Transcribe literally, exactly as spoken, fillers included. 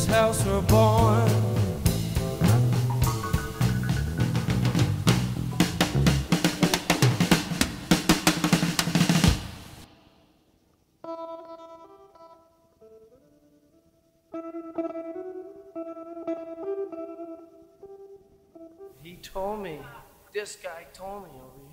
this house were born. He told me, this guy told me over